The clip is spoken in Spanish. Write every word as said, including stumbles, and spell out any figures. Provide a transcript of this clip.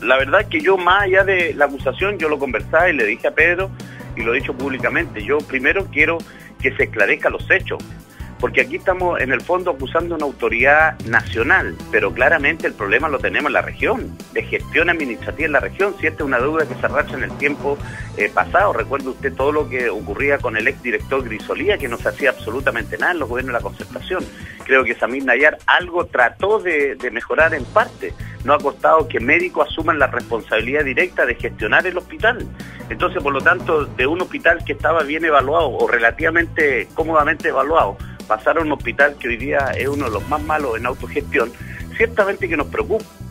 la verdad es que yo, más allá de la acusación, yo lo conversaba y le dije a Pedro, y lo he dicho públicamente, yo primero quiero que se esclarezcan los hechos, porque aquí estamos en el fondo acusando a una autoridad nacional, pero claramente el problema lo tenemos en la región, de gestión administrativa en la región. Si esta es una deuda que se arrastra en el tiempo eh, pasado, recuerde usted todo lo que ocurría con el exdirector Grisolía, que no se hacía absolutamente nada en los gobiernos de la Concertación. Creo que Samir Nayar algo trató de, de mejorar en parte, no ha costado que médicos asuman la responsabilidad directa de gestionar el hospital. Entonces, por lo tanto, de un hospital que estaba bien evaluado o relativamente cómodamente evaluado, pasar a un hospital que hoy día es uno de los más malos en autogestión, ciertamente que nos preocupa.